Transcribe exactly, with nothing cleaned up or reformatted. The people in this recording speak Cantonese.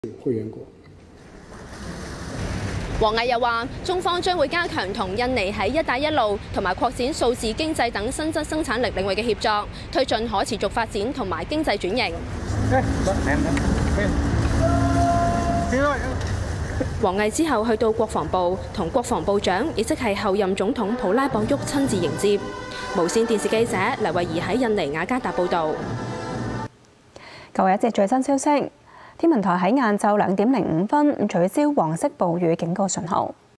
會員國。 王毅又話：中方將會加強同印尼喺一帶一路同埋擴展數字經濟等新質生產力領域嘅協作，推進可持續發展同埋經濟轉型。王毅之後去到國防部，同國防部長，亦即係後任總統普拉博沃親自迎接。無線電視記者黎慧儀喺印尼雅加達報導。 各位，一節最新消息。天文台喺晏晝兩點零五分取消黃色暴雨警告信號。